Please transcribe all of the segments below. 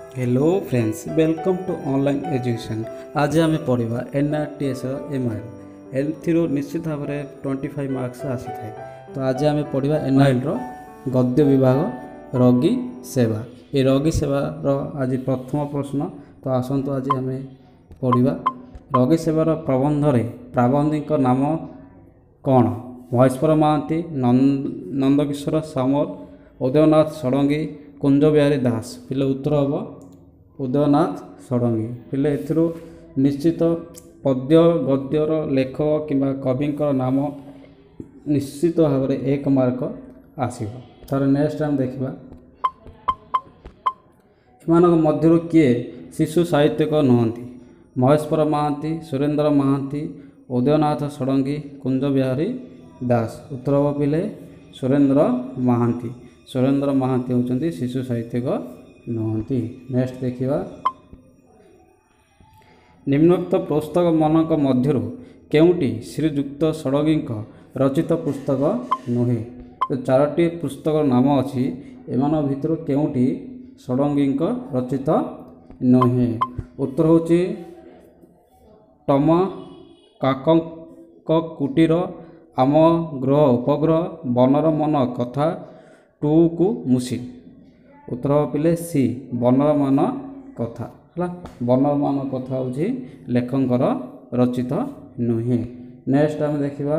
Hello friends, welcome to online education. आज आम पढ़ा एनआरटीएस एमआईएल एथि निश्चित भाव में 25 मार्क्स आसी था। तो आज आम पढ़ा एनआईएल गद्य विभाग रोगी सेवा। ये रोगी सेवार आज प्रथम प्रश्न। तो आसतु आज आम पढ़ा रोगी सेवार प्रबंध प्राबंधिक नाम कौन? महेश्वर महांती, नंदकिशोर सामल, उदयनाथ षडंगी, कुंज बिहारी दास। पिले उत्तर हम उदयनाथ षडंगी। पिले एथिरू निश्चित पद्य गद्यर लेखक किंबा कविंकर नाम निश्चित भाव में 1 मार्क आसीब। तार नेक्स्ट आम देखा एमान मध्य किए शिशु साहित्यिक नुहति? महेश्वर महांती, सुरेंद्र महांती, उदयनाथ षडंगी, कुंज बिहारी दास। उत्तर हम पिले सुरेंद्र महांती। सुरेंद्र महांती होती शिशु साहित्यिक नुहति। नेक्स्ट देखा निम्नोक्त पुस्तक मानक मध्यरु केउटी श्रीजुक्त षडंगी रचित पुस्तक नुहे? तो 4टी पुस्तक नाम अच्छी एमान भितर केउटी षडंगी रचित नुहे? उत्तर होची टमा काकक कुटीर, आम ग्रह उपग्रह, बनर मन कथा, टू कु मुसी। उत्तर पिले सी बनर मान कथा है। बनर मान कथा हूँ लेखकर रचित नुहे। नेक्स्ट आम देखा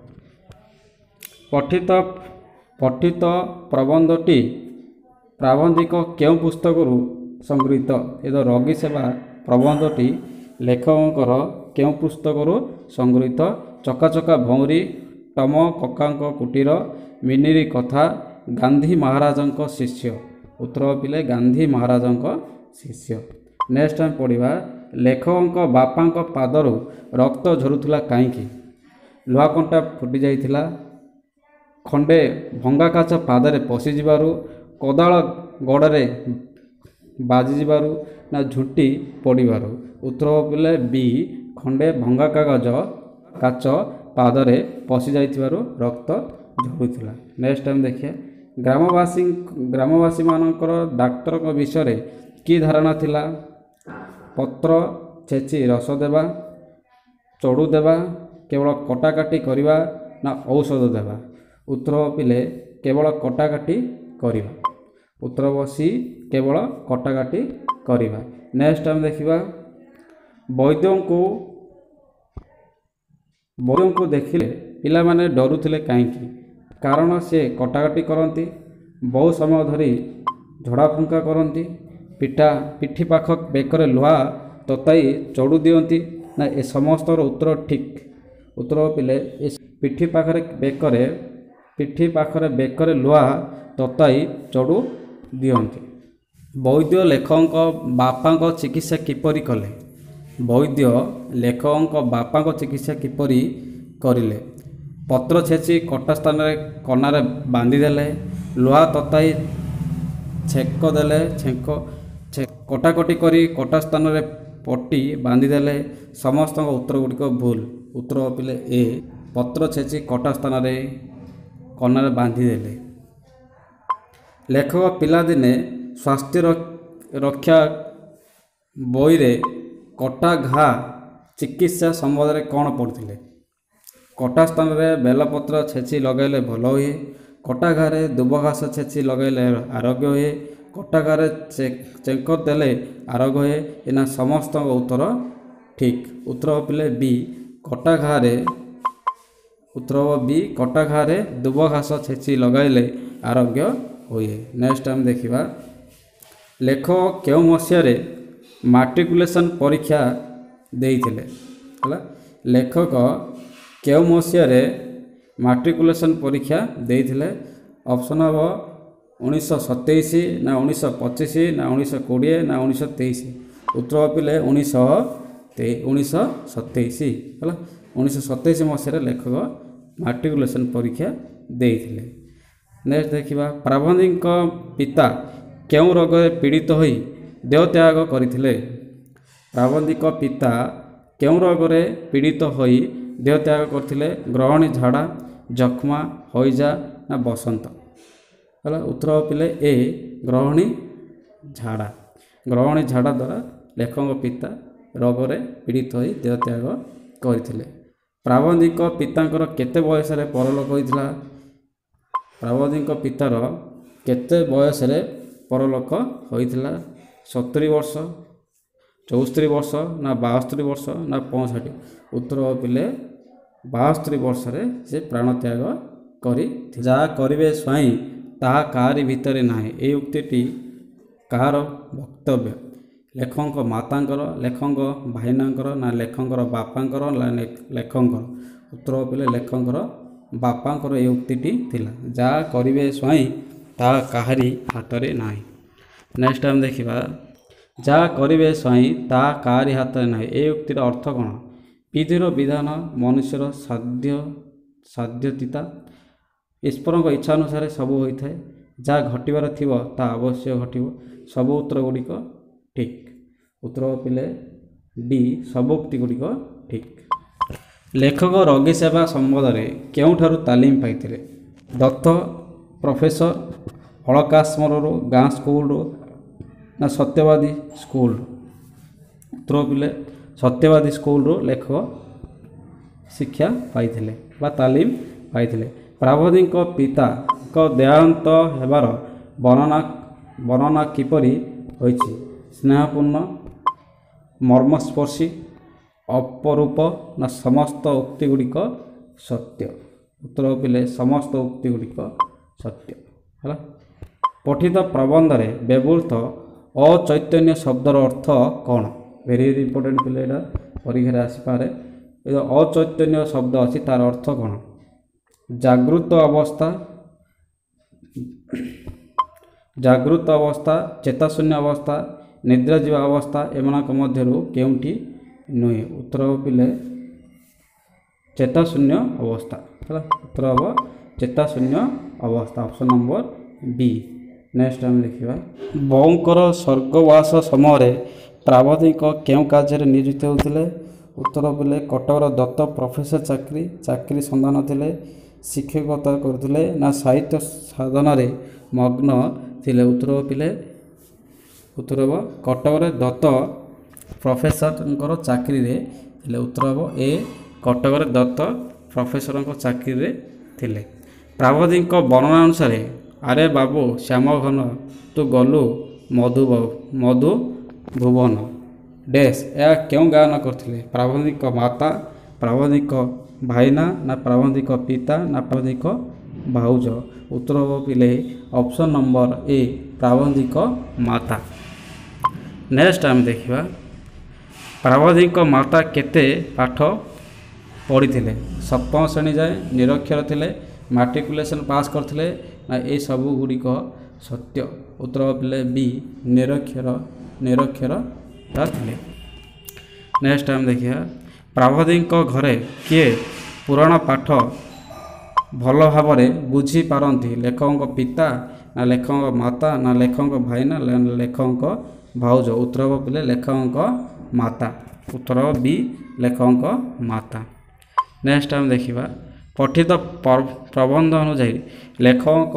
पठित पठित प्रबंधटी प्राबंधिक केउं पुस्तक संगृहीत? ये रोगी सेवा प्रबंधटी लेखकर केउं पुस्तक संगृहीत? चकाचका भौरी, टम ककांक कुटीर, मिनिरी कथा, गांधी महाराजंक शिष्य। उत्तर पिले गांधी महाराजंक शिष्य। नेक्स्ट आम पढ़ा लेखक बापांक पादरू रक्त झरुला कहीं? लुहा कंटा फुटी जाइथिला, खंडे भंगा काच पादरे पशिजिबारु, कोदाल गड़े बाजिजिबारु, ना झुटी पड़बार? उत्तर पिले बी खंडे भंगा काच पादरे पशि जाइथिबारु रक्त झरुला। नेक्स्ट टाइम देखिए ग्रामवासी मानकर डाक्तर विषय की धारणा थिला? पत्र छेची रस देवा, चढ़ू देवा, केवल कटाकाटी करवा ना औषध देवा? उत्तर पिले केवल कटाकाटी करवा। उत्तर बसी केवल कटाकाटी करवा। नेक्स्ट टाइम देखा वैद्य को देखिले पिला माने डरुथिले कहीं? कारण से कटाकाटी करती, बहु समय धरी झड़ा फुंका करती, पिठी पाख बेकर लुहा तताई चढ़ू दियंती ना? ए समस्त उत्तर ठीक। उत्तर पिले पिठी पाखरे बेकर लुहा तताई चढ़ू दियंती। वैद्य लेखक बापा चिकित्सा किपरि कले? वैद्य लेखक बापा चिकित्सा किपरि करिले? पत्र छेची कटा स्थान कनार बांधिदेले, लुहा तताई छेक देले, कटाकटी करी कटा स्थान पट्टी बांधिदेले। समस्त उत्तर गुड़िक भूल। उत्तर पिले ए पत्र छेची कटा स्थान कनार बांधिदेले। लेखक पिलादिने स्वास्थ्य रक्षा बईरे कटा घा चिकित्सा संबंध में कौन पढ़ते? कटा स्थान में बेलपत्र छेची लगेले भल हुए, कटा घारे दुब घास छेची लगेले आरोग्य हुए, कटा घारे चेंकर देले आरोग्य हुए। एना समस्त उत्तर ठीक। उत्तर पिले बी कटा घारे। उत्तर बी कटा घारे दुब घास छेची लगेले आरोग्य हुए। नेक्स्ट टाइम देखा लेखक केउ मसीह मैट्रिकुलेशन परीक्षा देइथिले? लेखक केउ मसीह मैट्रिकुलेशन परीक्षा देइथिले? ऑप्शन हम 1927 ना 1925 ना 1920 ना 1923? उत्तर पिले 1927 है। 1927 मसीह लेखक मैट्रिकुलेशन परीक्षा देइथिले। नेक्स्ट देखा प्राबंधिक पिता केउं रोग पीड़ित होई देहत्याग करथिले? प्राबंधिक पिता केउं रोग पीड़ित होई देहत्याग करथिले? ग्रहणी, झाड़ा, जख्मा, हईजा ना बसंत? है। उत्तर पिले ए ग्रहणी झाड़ा। ଗ୍ରହଣୀ ଝାଡ଼ା ଦ୍ୱାରା ଲେଖକଙ୍କ ପିତା ରୋଗରେ ପୀଡ଼ିତ ହୋଇ ଦେହତ୍ୟାଗ କରିଥିଲେ। ପ୍ରାବନ୍ଧିକ ପିତାଙ୍କର କେତେ ବୟସରେ ପରଲୋକ ହୋଇଥିଲା? ପ୍ରାବନ୍ଧିକ ପିତାର କେତେ ବୟସରେ ପରଲୋକ ହୋଇଥିଲା? 70 ବର୍ଷ, 64 ବର୍ଷ, ନା 72 ବର୍ଷ, ନା 65? ଉତ୍ତର ପିଲେ 72 ବର୍ଷରେ ସେ ପ୍ରାଣତ୍ୟାଗ କରିଥିଲେ। ଯାହା କରିବେ ସ୍ୱାଇଁ ତାହା କାହାରି ଭିତରେ ନାହିଁ। ଏହି ଉକ୍ତିଟି କାହାର ବକ୍ତବ୍ୟ? ଲେଖକଙ୍କ ମାତାଙ୍କର, ଲେଖକଙ୍କ ଭାଇନାଙ୍କର, ନା ଲେଖକଙ୍କର ବାପାଙ୍କର, ନା ଲେଖକଙ୍କର? ଉତ୍ତର ପିଲେ ଲେଖକଙ୍କର ବାପାଙ୍କର ଏହି ଉକ୍ତିଟି ଥିଲା। ଯାହା କରିବେ ସ୍ୱାଇଁ ତାହା କାହାରି ହାତରେ ନାହିଁ। ନେକ୍ସଟ ଆମେ ଦେଖିବା, ଯାହା କରିବେ ସ୍ୱାଇଁ ତାହା କାହାରି ହାତରେ ନାହିଁ। ଏହି ଉକ୍ତିର ଅର୍ଥ କ'ଣ? ବିଧିର ବିଧାନ ମନୁଷ୍ୟର ସାଧ୍ୟତୀତା, ଈଶ୍ୱରଙ୍କ ଇଚ୍ଛା ଅନୁସାରେ ସବୁ ହୋଇଥାଏ। ଯାହା ଘଟିବାର ଥିବ ତାହା ଅବଶ୍ୟ ଘଟିବ। ସବୁ ଉତ୍ତର ଗୁଡ଼ିକ ଠିକ୍। ଉତ୍ତର ପିଲେ ଡି, ସବୁ ଉକ୍ତି ଗୁଡ଼ିକ ଠିକ୍। ଲେଖକ ରୋଗୀ ସେବା ସମ୍ବନ୍ଧରେ କେଉଁଠାରୁ ତାଲିମ ପାଇଥିଲେ? ଦତ୍ତ ପ୍ରଫେସର, ହଳକାଶ୍ମୀରରୁ, ଗାଁ ସ୍କୁଲରୁ, ନା ସତ୍ୟବାଦୀ ସ୍କୁଲରୁ? ଉତ୍ତର ପିଲେ ସତ୍ୟବାଦୀ ସ୍କୁଲରୁ ଲେଖକ ଶିକ୍ଷା ପାଇଥିଲେ ବା ତାଲିମ ପାଇଥିଲେ। ପ୍ରାବନ୍ଧିକ ପିତାଙ୍କ ଦେହାନ୍ତ ହେବାର ବର୍ଣ୍ଣନା କିପରି ହୋଇଛି? ସ୍ନେହପୂର୍ଣ୍ଣ, ମର୍ମସ୍ପର୍ଶୀ, ଅପରୂପ, ନା ସମସ୍ତ ଉକ୍ତି ଗୁଡ଼ିକ ସତ୍ୟ? ଉତ୍ତର ପିଲେ ସମସ୍ତ ଉକ୍ତି ଗୁଡ଼ିକ ସତ୍ୟ ହେଲା। ପଠିତ ପ୍ରବନ୍ଧରେ ବ୍ୟବହୃତ ଅଚୈତନ୍ୟ ଶବ୍ଦର ଅର୍ଥ କ'ଣ? ଭେରି ଭେରି ଇମ୍ପୋର୍ଟାଣ୍ଟ ପିଲେ, ଏଇଟା ପରୀକ୍ଷାରେ ଆସିପାରେ। ଏ ଅଚୈତନ୍ୟ ଶବ୍ଦ ଅଛି, ତାର ଅର୍ଥ କ'ଣ? ଜାଗୃତ ଅବସ୍ଥା, ଚେତାଶୂନ୍ୟ ଅବସ୍ଥା, ନିଦ୍ରା ଯିବା ଅବସ୍ଥା, ଏମାନଙ୍କ ମଧ୍ୟରୁ କେଉଁଠି ନୁହେଁ? ଉତ୍ତର ପିଲେ ଚେତାଶୂନ୍ୟ ଅବସ୍ଥା ହେଲା। ଉତ୍ତର ହେବ ଚେତାଶୂନ୍ୟ ଅବସ୍ଥା, ଅପସନ୍ ନମ୍ବର ବି। ନେକ୍ସଟ ଆମେ ଦେଖିବା, ବୋଉଙ୍କର ସ୍ୱର୍ଗବାସ ସମୟରେ ପ୍ରାବନ୍ଧିକ କେଉଁ କାର୍ଯ୍ୟରେ ନିୟୋଜିତ ହେଉଥିଲେ? ଉତ୍ତର ପିଲେ କଟକର ଦତ୍ତ ପ୍ରଫେସର ଚାକିରି ସନ୍ଧାନ ଥିଲେ, ଶିକ୍ଷକତା କରୁଥିଲେ, ନା ସାହିତ୍ୟ ସାଧନାରେ ମଗ୍ନ ଥିଲେ? ଉତ୍ତର ପିଲେ ଉତ୍ତର ହେବ କଟକରେ ଦତ୍ତ ପ୍ରଫେସରଙ୍କର ଚାକିରିରେ ଥିଲେ। ଉତ୍ତର ହେବ ଏ, କଟକରେ ଦତ୍ତ ପ୍ରଫେସରଙ୍କ ଚାକିରିରେ ଥିଲେ। ପ୍ରାବନ୍ଧିକ ବର୍ଣ୍ଣନା ଅନୁସାରେ ଆରେ ବାବୁ ଶ୍ୟାମଘନ ତୁ ଗଲୁ ମଧୁଭୁବନ ଡେସ୍, ଏହା କେଉଁ ଗାୟନ କରିଥିଲେ? ପ୍ରାବନ୍ଧିକ ମାତା, ପ୍ରାବନ୍ଧିକ ଭାଇନା, ନା ପ୍ରାବନ୍ଧିକ ପିତା, ନା ପ୍ରାବନ୍ଧିକ ଭାଉଜ? ଉତ୍ତର ହେବ ପିଲେ ଅପସନ୍ ନମ୍ବର ଏ, ପ୍ରାବନ୍ଧିକ ମାତା। ନେକ୍ସଟ ଆମେ ଦେଖିବା, ପ୍ରାବନ୍ଧିକ ମାତା କେତେ ପାଠ ପଢ଼ିଥିଲେ? ସପ୍ତମ ଶ୍ରେଣୀ ଯାଏ, ନିରକ୍ଷର ଥିଲେ, ମାଟ୍ରିକୁଲେସନ୍ ପାସ୍ କରିଥିଲେ, ନା ଏ ସବୁ ଗୁଡ଼ିକ ସତ୍ୟ? ଉତ୍ତର ପିଲେ ବି, ନିରକ୍ଷର ଥିଲେ। ନେକ୍ସଟ ଆମେ ଦେଖିବା, ପ୍ରାବନ୍ଧିକ ଘରେ କିଏ ପୁରାଣ ପାଠ ଭଲ ଭାବରେ ବୁଝିପାରନ୍ତି? ଲେଖକଙ୍କ ପିତା, ନା ଲେଖକଙ୍କ ମାତା, ନା ଲେଖକଙ୍କ ଭାଇନା, ନା ଲେଖକଙ୍କ ଭାଉଜ? ଉତ୍ତର ହେବ ପିଲେ ଲେଖକଙ୍କ ମାତା। ଉତ୍ତର ବି, ଲେଖକଙ୍କ ମାତା। ନେକ୍ସଟ ଆମେ ଦେଖିବା, ପଠିତ ପ୍ରବନ୍ଧ ଅନୁଯାୟୀ ଲେଖକଙ୍କ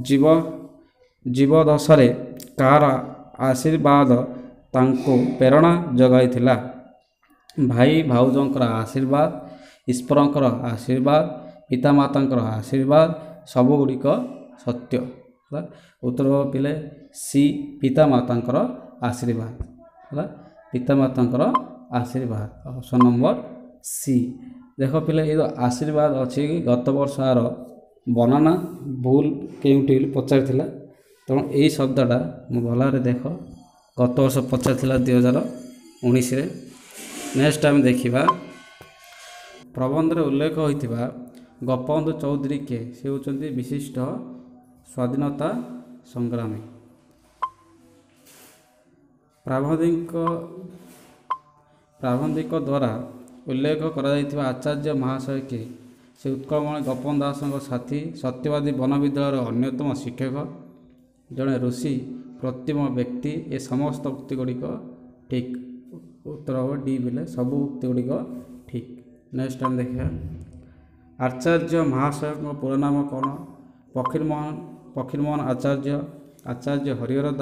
ଜୀବଦଶାରେ କାହାର ଆଶୀର୍ବାଦ ତାଙ୍କୁ ପ୍ରେରଣା ଯୋଗାଇଥିଲା? ଭାଇ ଭାଉଜଙ୍କର ଆଶୀର୍ବାଦ, ଈଶ୍ୱରଙ୍କର ଆଶୀର୍ବାଦ, ପିତାମାତାଙ୍କର ଆଶୀର୍ବାଦ, ସବୁ ଗୁଡ଼ିକ ସତ୍ୟ ହେଲା। ଉତ୍ତର ପିଲେ ସି, ପିତାମାତାଙ୍କର ଆଶୀର୍ବାଦ ହେଲା। ପିତାମାତାଙ୍କର ଆଶୀର୍ବାଦ, ଅପସନ୍ ନମ୍ବର ସି। ଦେଖ ପିଲେ, ଏ ଆଶୀର୍ବାଦ ଅଛି, ଗତ ବର୍ଷ ଆର ବର୍ଣ୍ଣନା ଭୁଲ କେଉଁଠି ପଚାରିଥିଲା, ତେଣୁ ଏହି ଶବ୍ଦଟା ମୁଁ ଭଲ ଭାବରେ ଦେଖ, ଗତ ବର୍ଷ ପଚାରିଥିଲା 2019ରେ। ନେକ୍ସଟ ଆମେ ଦେଖିବା, ପ୍ରବନ୍ଧରେ ଉଲ୍ଲେଖ ହୋଇଥିବା ଗୋପବନ୍ଧୁ ଚୌଧୁରୀ କିଏ? ସେ ହେଉଛନ୍ତି ବିଶିଷ୍ଟ ସ୍ୱାଧୀନତା ସଂଗ୍ରାମୀ। ପ୍ରାବନ୍ଧିକ ଦ୍ୱାରା ଉଲ୍ଲେଖ କରାଯାଇଥିବା ଆଚାର୍ଯ୍ୟ ମହାଶୟ କିଏ? ସେ ଉତ୍କଳମଣି ଗୋପବନ୍ଧୁ ଦାସଙ୍କ ସାଥୀ, ସତ୍ୟବାଦୀ ବନବିଦ୍ୟାଳୟର ଅନ୍ୟତମ ଶିକ୍ଷକ, ଜଣେ ଋଷି ପ୍ରତିମ ବ୍ୟକ୍ତି। ଏ ସମସ୍ତ ଉକ୍ତି ଗୁଡ଼ିକ ଠିକ୍। ଉତ୍ତର ହେବ ଡି ବିଲେ ସବୁ ଉକ୍ତି ଗୁଡ଼ିକ ଠିକ୍। ନେକ୍ସଟ ଆମେ ଦେଖିବା, ଆଚାର୍ଯ୍ୟ ମହାଶୟଙ୍କ ପୁରା ନାମ କ'ଣ? ଫକୀରମୋହନ ଆଚାର୍ଯ୍ୟ, ଆଚାର୍ଯ୍ୟ ହରିହର ଦାସ,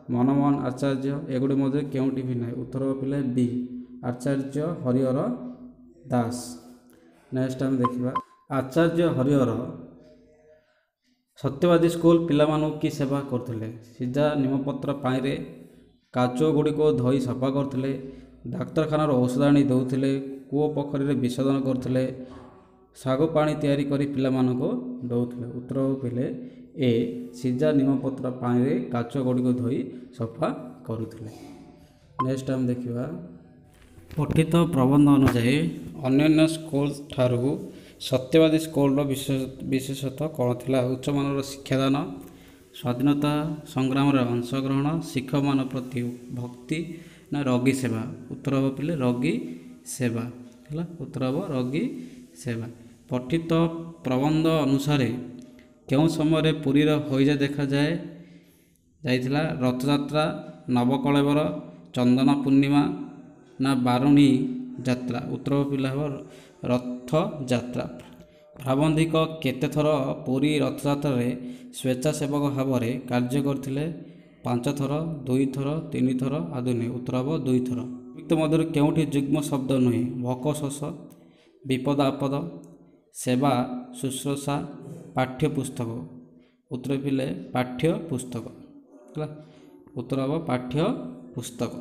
मनमोहन आचार्य एगुड़ी मध्य केउटी भी ना उत्तर पिले बी आचार्य हरिहर दास। नेक्स्ट आम देखा आचार्य हरिहर सत्यवादी स्कूल पिलामानू की सेवा करथिले सीधा निमपत्र पानी काच गुड़ी को धोई सफा करथिले डाक्तरखानार औषध आनी दौथिले कूओ पोखरी विसर्जन करथिले सागु पानी तैयारी करी पिलामानू दौथिले उत्तर पिले ए सीधा निमपत्र पानी काच गुड़ी को धोई सफा करुथिले। नेक्स्ट आम देखा पठित प्रबंध अनुसार अन्य स्कूल ठारू सत्यवादी स्कूल विशेषता कौन थी उच्च मानर शिक्षादान स्वाधीनता संग्राम अंशग्रहण शिक्षक मान प्रति भक्ति ना रोगी सेवा उत्तर हम पिले रोगी सेवा है उत्तर हम रोगी सेवा। पठित प्रबंध अनुसार क्यों समय पुरीर हईजा देखा जाए जाइथिला रथयात्रा नवकलेवर चंदन पूर्णिमा ना बारुणी यात्रा उत्तर पिला हम रथ यात्रा। प्राबंधिक केते थर पुरी रथयात्रा स्वेच्छासेवक भाव में कार्य करथिले 5 थर 2 थर 3 थर आदि नुहे उत्तर हम 2 थर। मध्य केउठी जुग्म शब्द नुहे भोक शोष विपद आपद सेवा शुश्रूषा पाठ्य पुस्तक उत्तर पिले पाठ्य पुस्तक है उत्तर हम पाठ्य पुस्तक।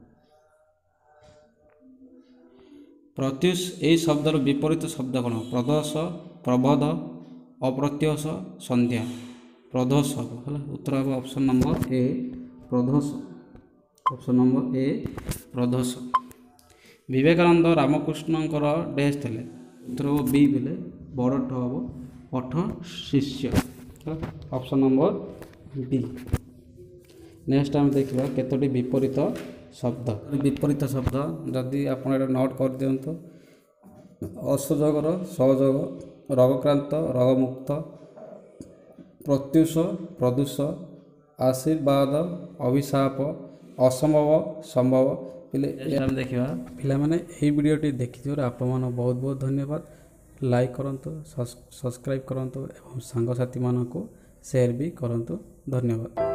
प्रत्युष यही शब्दर विपरीत शब्द कौन प्रदोष प्रबोध अप्रत्युष संध्या प्रदोष है उत्तर हम option number A Pradosh option number A Pradosh. Vivekananda रामकृष्णकर डेज थे उत्तर हम बी बोले बड़ठ हम पठ शिष्य ऑप्शन नंबर बी। नेक्स्ट आम देखा केतोटी विपरीत शब्द विपरीत शब्द जदि आप नोट कर दिंतु असुजोगर सहयोग रोगक्रांत रोगमुक्त प्रत्युष प्रदूष आशीर्वाद अभिशाप असंभव संभव पिले देखा पिला माने यही वीडियोटी देखि आप बहुत बहुत धन्यवाद। लाइक करंतु सब्सक्राइब करंतु एवं सांग साथी मानक शेयर भी करंतु धन्यवाद।